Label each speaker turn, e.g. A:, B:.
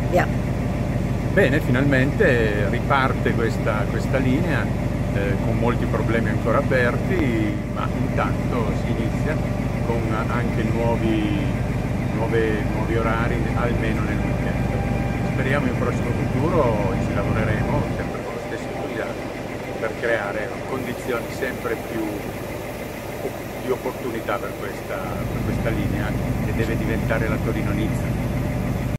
A: Yeah.
B: Bene, finalmente riparte questa linea con molti problemi ancora aperti, ma intanto si inizia con anche nuovi orari, almeno nel weekend. Speriamo in prossimo futuro ci lavoreremo sempre con lo stesso entusiasmo per creare condizioni sempre più di opportunità per questa linea che deve diventare la Torino-Nizza.